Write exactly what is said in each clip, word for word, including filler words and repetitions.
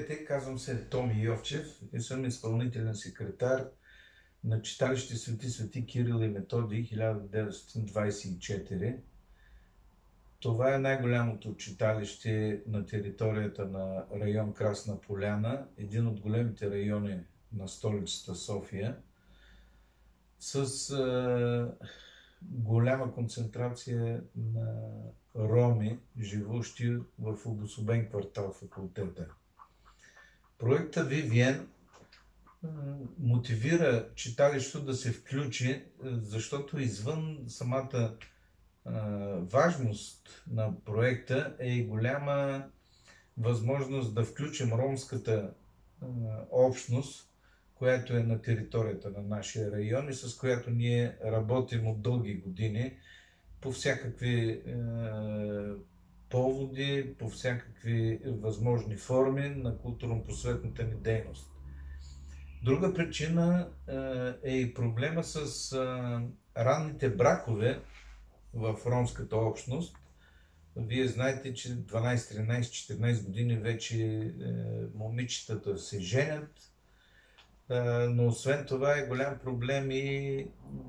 Здравейте, казвам се Томи Йовчев и съм изпълнителен секретар на читалище Свети Свети Кирил и Методий хиляда деветстотин двадесет и четири. Това е най-голямото читалище на територията на район Красна Поляна, един от големите райони на столицата София, с е, голяма концентрация на роми, живущи в обособен квартал Факултета. Проектът Вивиен мотивира читалището да се включи, защото извън самата а, важност на проекта е и голяма възможност да включим ромската а, общност, която е на територията на нашия район и с която ние работим от дълги години по всякакви е, поводи, по всякакви възможни форми на културно-просветната ни дейност. Друга причина е, е и проблема с е, ранните бракове в ромската общност. Вие знаете, че дванадесет, тринадесет, четиринадесет години вече е, момичетата се женят, е, но освен това е голям проблем и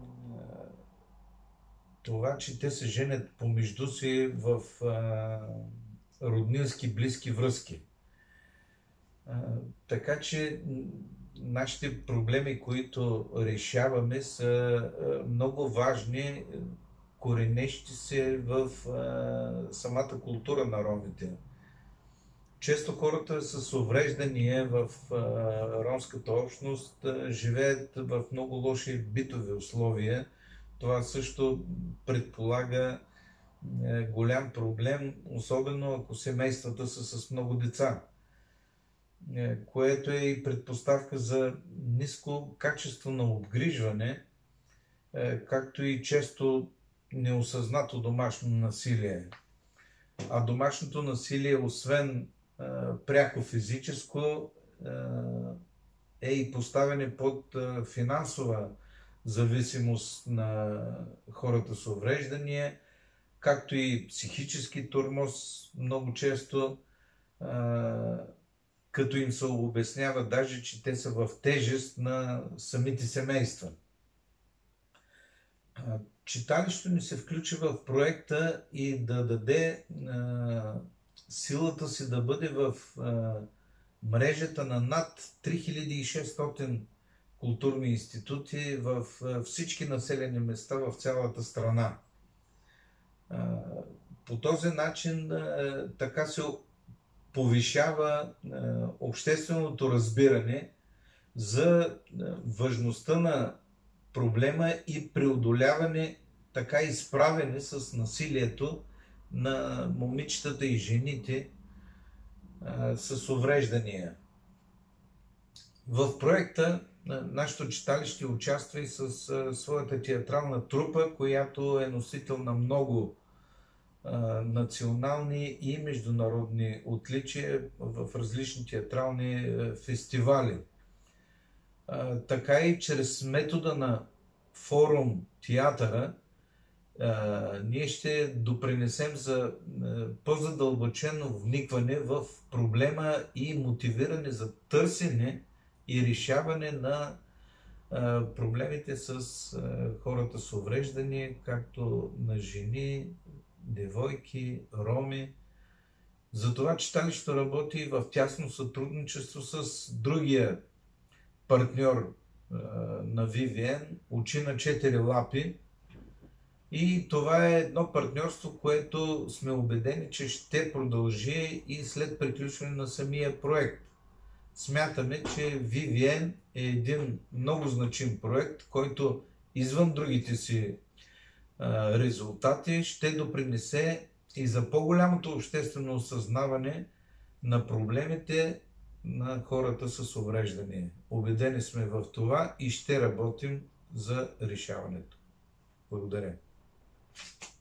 това, че те се женят помежду си в а, роднински близки връзки. А, така че нашите проблеми, които решаваме, са а, много важни, коренещи се в а, самата култура на ромите. Често хората с увреждания в а, ромската общност а, живеят в много лоши битови условия. Това също предполага е, голям проблем, особено ако семействата са с много деца, е, което е и предпоставка за ниско качество на обгрижване, е, както и често неосъзнато домашно насилие. А домашното насилие, освен е, пряко физическо, е, е и поставяне под е, финансова зависимост на хората с увреждания, както и психически тормоз много често, а, като им се обяснява даже, че те са в тежест на самите семейства. А, читалището ни се включи в проекта и да даде а, силата си да бъде в а, мрежата на над три хиляди и шестстотин културни институти в всички населени места в цялата страна. По този начин така се повишава общественото разбиране за важността на проблема и преодоляване, така и справяне с насилието на момичетата и жените с увреждания. В проекта нашето читалище участва и с своята театрална трупа, която е носител на много а, национални и международни отличия в различни театрални а, фестивали. А, така и чрез метода на форум театъра а, ние ще допринесем за по-задълбочено вникване в проблема и мотивиране за търсене и решаване на а, проблемите с а, хората с увреждания, както на жени, девойки, роми. Затова читалището работи в тясно сътрудничество с другия партньор а, на Вивиен, Очи на четири лапи. И това е едно партньорство, което сме убедени, че ще продължи и след приключване на самия проект. Смятаме, че Вивиен е един много значим проект, който извън другите си а, резултати ще допринесе и за по-голямото обществено осъзнаване на проблемите на хората с увреждания. Убедени сме в това и ще работим за решаването. Благодаря.